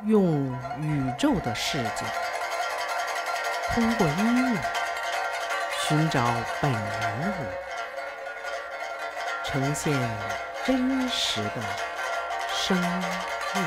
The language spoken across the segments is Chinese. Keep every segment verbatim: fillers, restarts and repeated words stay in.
用宇宙的视角，通过音乐寻找本人物，呈现真实的生命。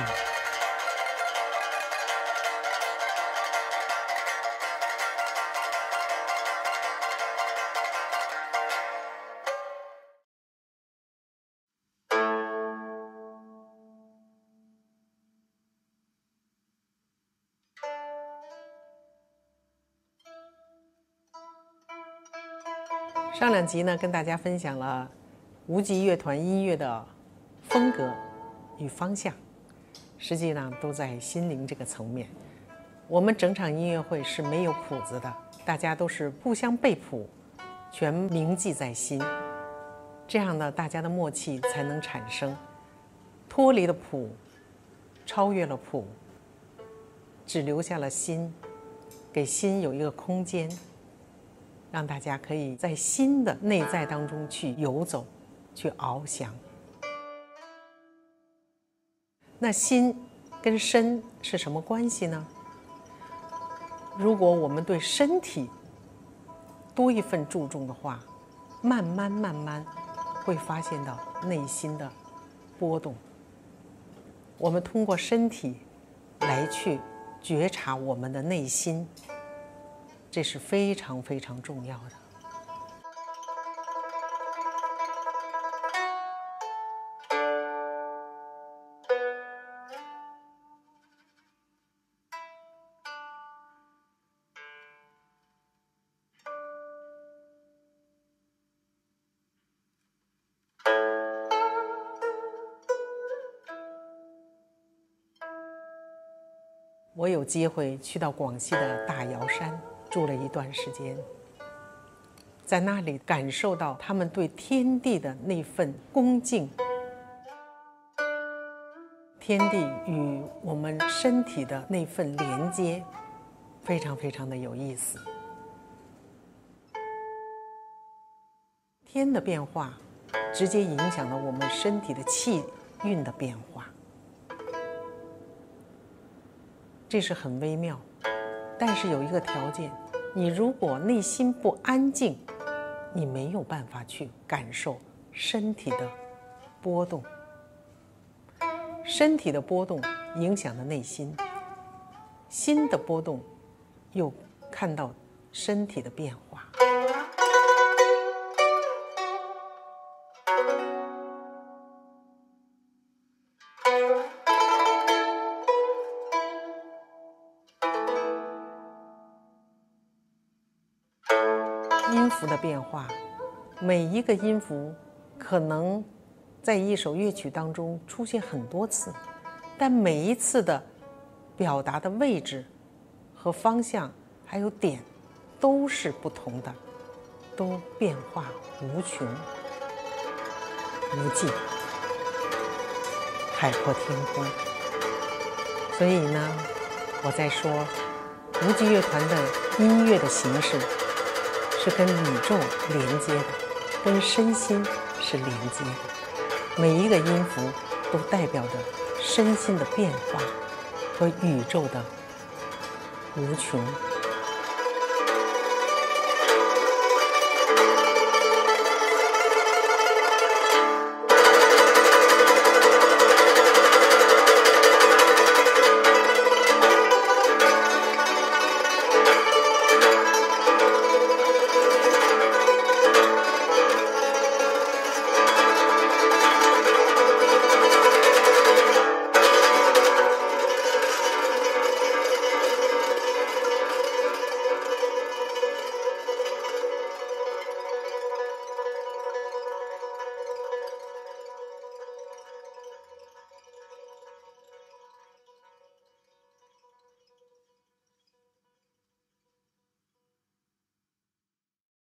上两集呢，跟大家分享了无极乐团音乐的风格与方向，实际上都在心灵这个层面。我们整场音乐会是没有谱子的，大家都是互相背谱，全铭记在心。这样呢，大家的默契才能产生。脱离了谱，超越了谱，只留下了心，给心有一个空间。让大家可以在心的内在当中去游走，去翱翔。那心跟身是什么关系呢？如果我们对身体多一份注重的话，慢慢慢慢会发现到内心的波动。我们通过身体来去觉察我们的内心。这是非常非常重要的。我有机会去到广西的大瑶山。住了一段时间，在那里感受到他们对天地的那份恭敬，天地与我们身体的那份连接，非常非常的有意思。天的变化直接影响了我们身体的气运的变化，这是很微妙。但是有一个条件，你如果内心不安静，你没有办法去感受身体的波动。身体的波动影响了内心，心的波动又看到身体的变化。音符的变化，每一个音符可能在一首乐曲当中出现很多次，但每一次的表达的位置和方向还有点都是不同的，都变化无穷无尽，海阔天空。所以呢，我在说无极乐团的音乐的形式是跟宇宙连接的，跟身心是连接的。每一个音符都代表着身心的变化和宇宙的无穷。